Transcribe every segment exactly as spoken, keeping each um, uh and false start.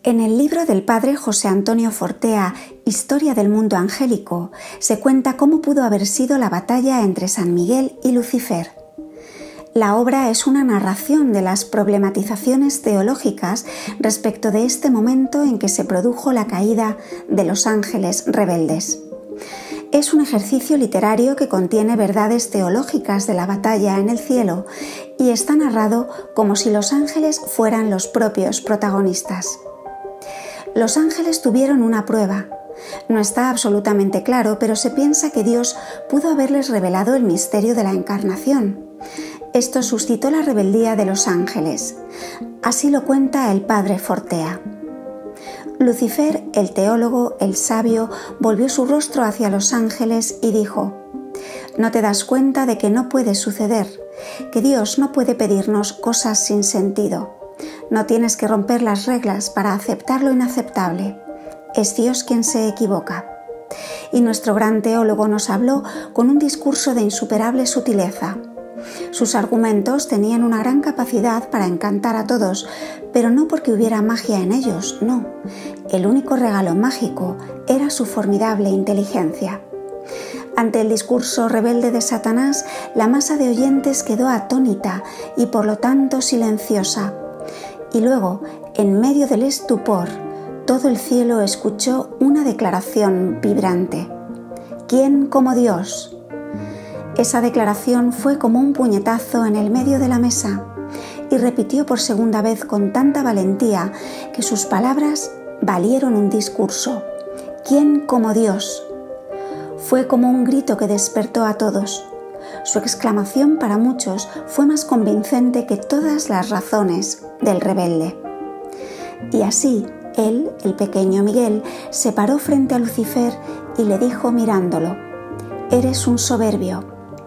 En el libro del padre José Antonio Fortea, Historia del mundo angélico, se cuenta cómo pudo haber sido la batalla entre San Miguel y Lucifer. La obra es una narración de las problematizaciones teológicas respecto de este momento en que se produjo la caída de los ángeles rebeldes. Es un ejercicio literario que contiene verdades teológicas de la batalla en el cielo y está narrado como si los ángeles fueran los propios protagonistas. Los ángeles tuvieron una prueba. No está absolutamente claro, pero se piensa que Dios pudo haberles revelado el misterio de la encarnación. Esto suscitó la rebeldía de los ángeles. Así lo cuenta el padre Fortea. Lucifer, el teólogo, el sabio, volvió su rostro hacia los ángeles y dijo: «¿No te das cuenta de que no puede suceder? Que Dios no puede pedirnos cosas sin sentido. No tienes que romper las reglas para aceptar lo inaceptable. Es Dios quien se equivoca». Y nuestro gran teólogo nos habló con un discurso de insuperable sutileza. Sus argumentos tenían una gran capacidad para encantar a todos, pero no porque hubiera magia en ellos, no. El único regalo mágico era su formidable inteligencia. Ante el discurso rebelde de Satanás, la masa de oyentes quedó atónita y por lo tanto silenciosa. Y luego, en medio del estupor, todo el cielo escuchó una declaración vibrante: «¿Quién como Dios?». Esa declaración fue como un puñetazo en el medio de la mesa y repitió por segunda vez con tanta valentía que sus palabras valieron un discurso: «¿Quién como Dios?». Fue como un grito que despertó a todos. Su exclamación para muchos fue más convincente que todas las razones del rebelde. Y así, él, el pequeño Miguel, se paró frente a Lucifer y le dijo mirándolo: «Eres un soberbio».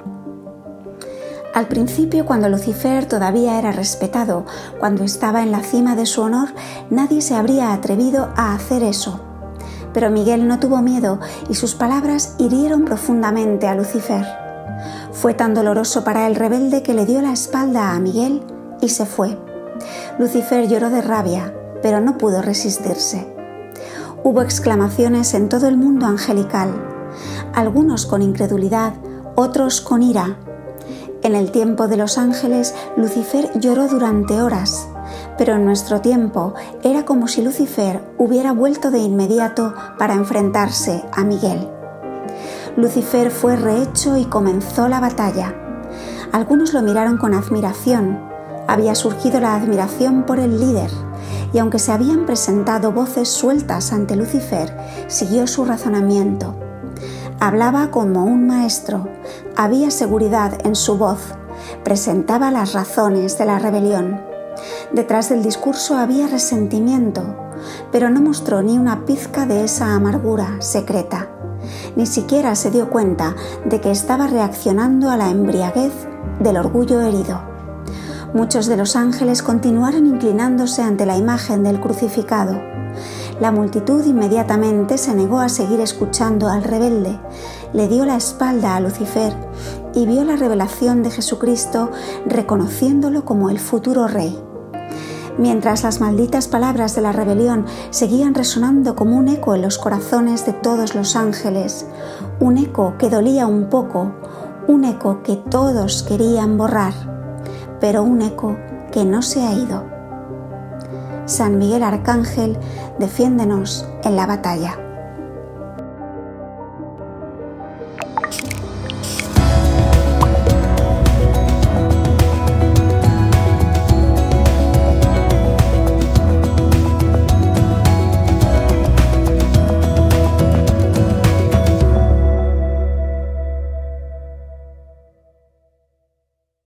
Al principio, cuando Lucifer todavía era respetado, cuando estaba en la cima de su honor, nadie se habría atrevido a hacer eso. Pero Miguel no tuvo miedo y sus palabras hirieron profundamente a Lucifer. Fue tan doloroso para el rebelde que le dio la espalda a Miguel y se fue. Lucifer lloró de rabia, pero no pudo resistirse. Hubo exclamaciones en todo el mundo angelical, algunos con incredulidad, otros con ira. En el tiempo de los ángeles, Lucifer lloró durante horas, pero en nuestro tiempo era como si Lucifer hubiera vuelto de inmediato para enfrentarse a Miguel. Lucifer fue rehecho y comenzó la batalla. Algunos lo miraron con admiración. Había surgido la admiración por el líder, y aunque se habían presentado voces sueltas ante Lucifer, siguió su razonamiento. Hablaba como un maestro, había seguridad en su voz, presentaba las razones de la rebelión. Detrás del discurso había resentimiento, pero no mostró ni una pizca de esa amargura secreta. Ni siquiera se dio cuenta de que estaba reaccionando a la embriaguez del orgullo herido. Muchos de los ángeles continuaron inclinándose ante la imagen del crucificado. La multitud inmediatamente se negó a seguir escuchando al rebelde, le dio la espalda a Lucifer y vio la revelación de Jesucristo reconociéndolo como el futuro rey. Mientras las malditas palabras de la rebelión seguían resonando como un eco en los corazones de todos los ángeles, un eco que dolía un poco, un eco que todos querían borrar, pero un eco que no se ha ido. San Miguel Arcángel, defiéndenos en la batalla.